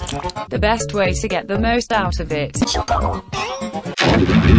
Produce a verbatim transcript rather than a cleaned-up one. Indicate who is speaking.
Speaker 1: The best way to get the most out of it.